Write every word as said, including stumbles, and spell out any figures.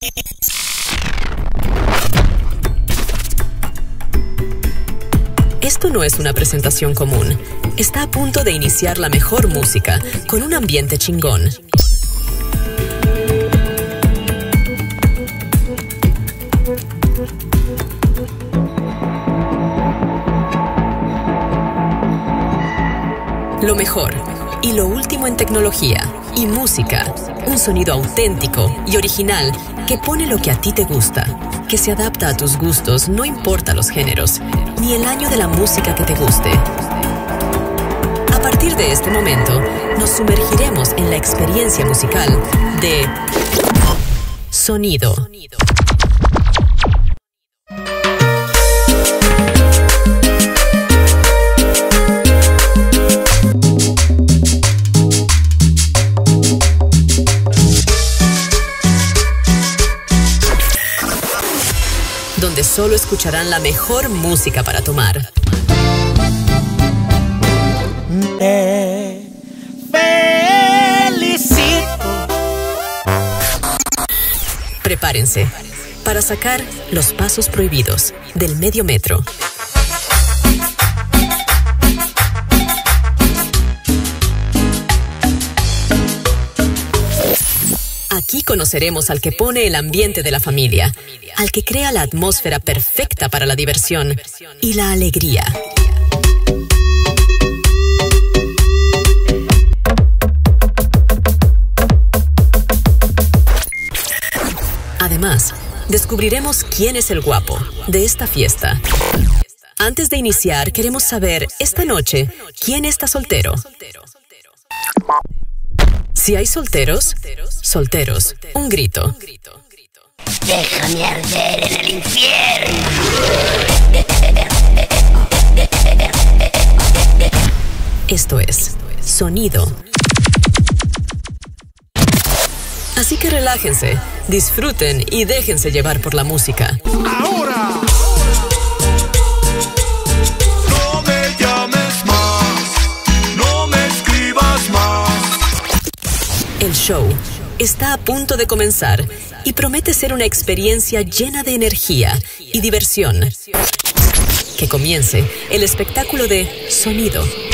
Esto no es una presentación común. Está a punto de iniciar la mejor música, con un ambiente chingón. Lo mejor y lo último en tecnología y música. Un sonido auténtico y original que pone lo que a ti te gusta, que se adapta a tus gustos, no importa los géneros, ni el año de la música que te guste. A partir de este momento, nos sumergiremos en la experiencia musical de Sonido. Donde solo escucharán la mejor música para tomar. Te felicito. Prepárense para sacar los pasos prohibidos del medio metro. Aquí conoceremos al que pone el ambiente de la familia, al que crea la atmósfera perfecta para la diversión y la alegría. Además, descubriremos quién es el guapo de esta fiesta. Antes de iniciar, queremos saber, esta noche, ¿quién está soltero? Si hay solteros, solteros, un grito. Déjame arder en el infierno. Esto es Sonido. Así que relájense, disfruten y déjense llevar por la música. Ahora. No me llames más, no me escribas más. El show está a punto de comenzar y promete ser una experiencia llena de energía y diversión. Que comience el espectáculo de Sonido.